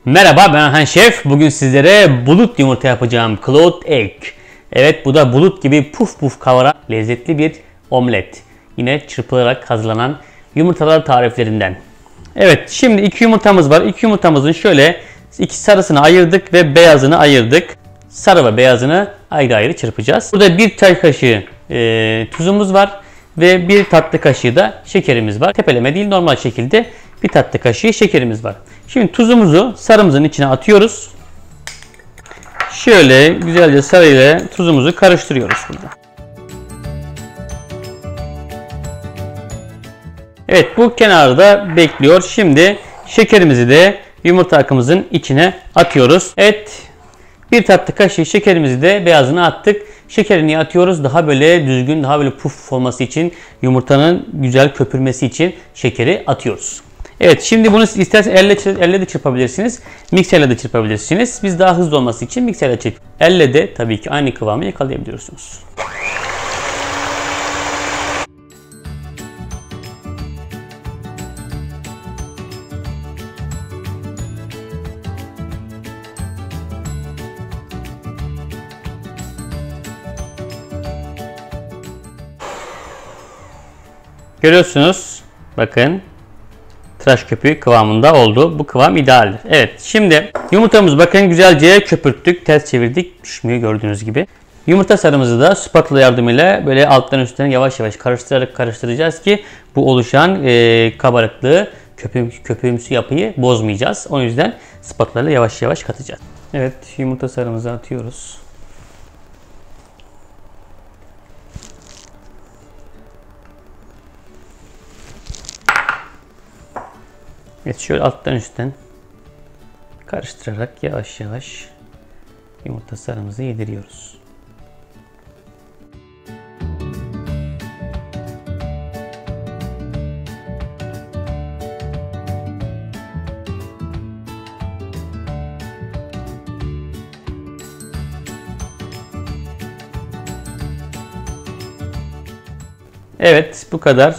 Merhaba, ben Orhan Şef. Bugün sizlere bulut yumurta yapacağım. Cloud Egg. Evet, bu da bulut gibi puf puf kavaran lezzetli bir omlet. Yine çırpılarak hazırlanan yumurtalar tariflerinden. Evet, şimdi 2 yumurtamız var. 2 yumurtamızın şöyle iki sarısını ayırdık ve beyazını ayırdık. Sarı ve beyazını ayrı ayrı çırpacağız. Burada 1 çay kaşığı tuzumuz var ve 1 tatlı kaşığı da şekerimiz var. Tepeleme değil, normal şekilde 1 tatlı kaşığı şekerimiz var. Şimdi tuzumuzu sarımızın içine atıyoruz. Şöyle güzelce sarı ile tuzumuzu karıştırıyoruz burada. Evet, bu kenarda bekliyor. Şimdi şekerimizi de yumurta akımızın içine atıyoruz. Evet, 1 tatlı kaşığı şekerimizi de beyazını attık. Şekerini atıyoruz. Daha böyle düzgün, daha böyle puf olması için, yumurtanın güzel köpürmesi için şekeri atıyoruz. Evet, şimdi bunu isterseniz elle de çırpabilirsiniz. Mikserle de çırpabilirsiniz. Biz daha hızlı olması için mikserle çırp. Elle de tabii ki aynı kıvamı yakalayabiliyorsunuz. Görüyorsunuz. Bakın. Tıraş köpüğü kıvamında oldu. Bu kıvam idealdir. Evet, şimdi yumurtamızı bakın güzelce köpürttük. Ters çevirdik. Düşmüyor gördüğünüz gibi. Yumurta sarımızı da spatula yardımıyla böyle alttan üstten yavaş yavaş karıştıracağız ki bu oluşan kabarıklığı, köpüğümsü yapıyı bozmayacağız. O yüzden spatula ile yavaş yavaş katacağız. Evet, yumurta sarımızı atıyoruz. Evet, şöyle alttan üstten karıştırarak yavaş yavaş yumurta sarımızı yediriyoruz. Evet, bu kadar.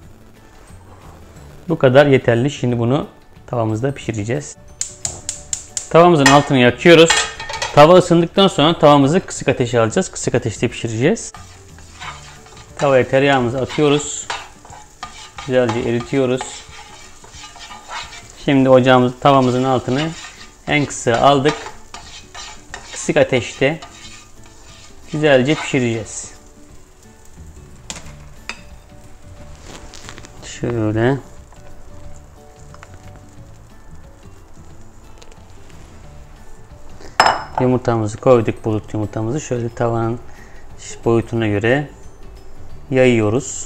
Bu kadar yeterli. Şimdi bunu tavamızda pişireceğiz. Tavamızın altını yakıyoruz. Tava ısındıktan sonra tavamızı kısık ateşe alacağız. Kısık ateşte pişireceğiz. Tavaya tereyağımızı atıyoruz. Güzelce eritiyoruz. Şimdi tavamızın altını en kısa aldık. Kısık ateşte güzelce pişireceğiz. Şöyle. Yumurtamızı koyduk, bulut yumurtamızı. Şöyle tavanın boyutuna göre yayıyoruz.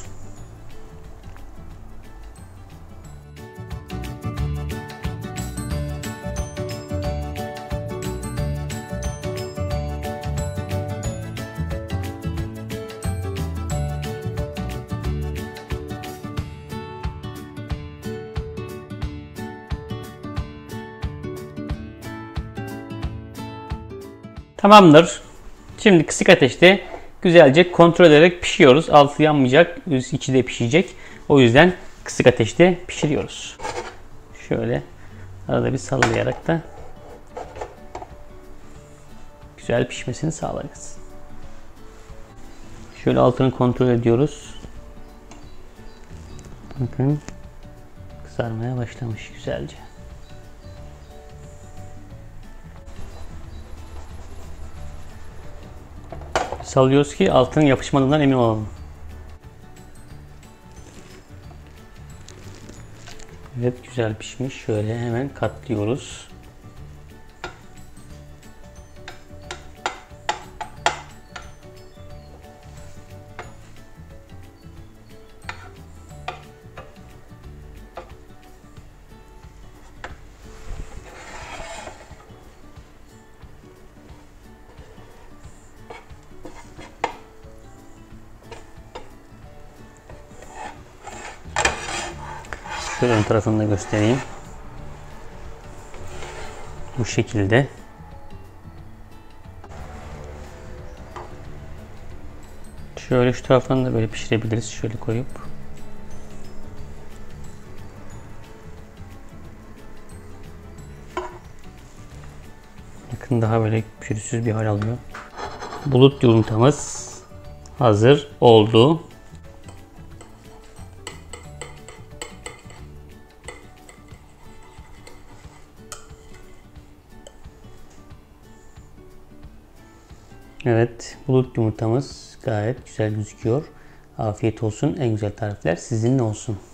Tamamdır. Şimdi kısık ateşte güzelce kontrol ederek pişiyoruz. Altı yanmayacak, içi de pişecek. O yüzden kısık ateşte pişiriyoruz. Şöyle arada bir sallayarak da güzel pişmesini sağlarız. Şöyle altını kontrol ediyoruz. Bakın kızarmaya başlamış güzelce. Sallıyoruz ki altının yapışmadığından emin olalım. Evet, güzel pişmiş. Şöyle hemen katlıyoruz. Şöyle ön tarafını da göstereyim. Bu şekilde. Şöyle şu taraftan da böyle pişirebiliriz. Şöyle koyup. Bakın daha böyle pürüzsüz bir hal alıyor. Bulut yumurtamız hazır oldu. Evet, bulut yumurtamız gayet güzel gözüküyor. Afiyet olsun. En güzel tarifler sizinle olsun.